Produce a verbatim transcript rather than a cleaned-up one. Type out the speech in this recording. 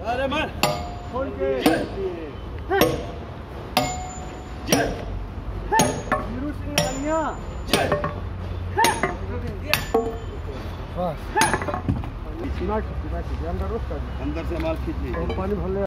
अरे मार खोल के वीरू सिंह कन्या बस अंदर से माल खींच ली पानी भर ले।